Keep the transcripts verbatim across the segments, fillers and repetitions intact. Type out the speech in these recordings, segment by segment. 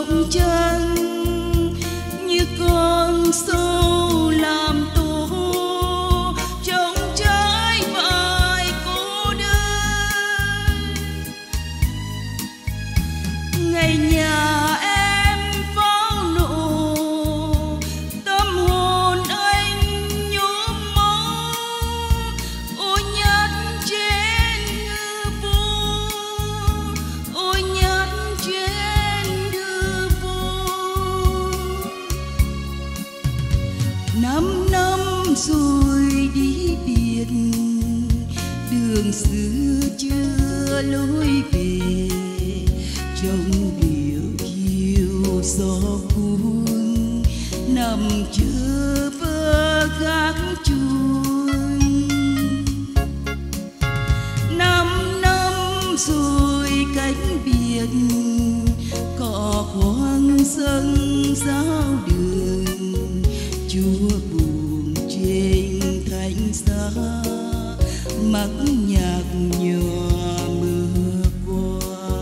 dòng chân như con sâu làm tổ trong trái vải cô đơn. Ngày nhà em pháo nổ, tâm hồn anh nhuốm máu. Ôi nhát trên hư vô, ôi nhát trên hư vô. Năm năm rồi đi biệt, đường xưa chưa lối về. Trong điệu hiu gió cuốn, nằm chờ vơ gác chuông. Năm năm rồi cánh biệt, cỏ hoang dâng giao đường. Chúa buồn trên thánh giá, mắc nhạc nhòa mưa qua.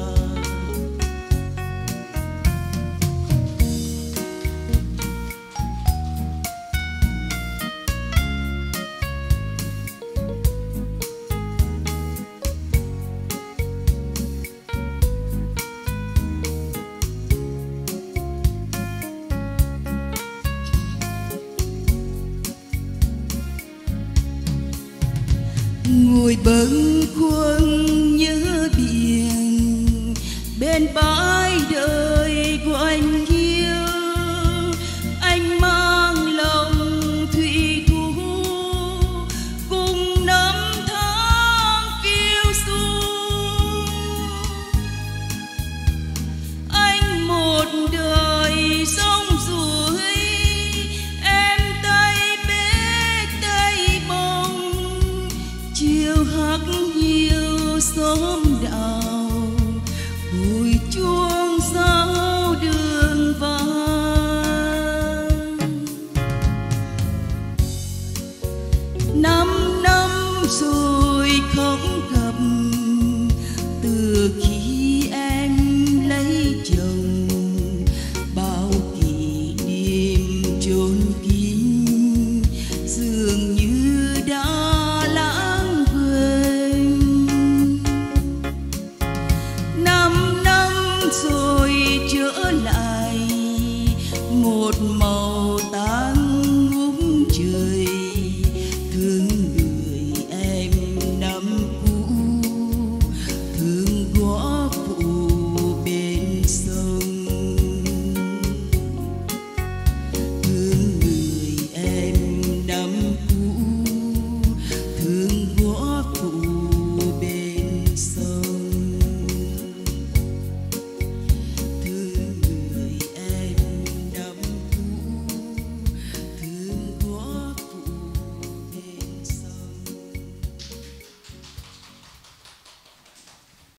Ngồi bâng khuâng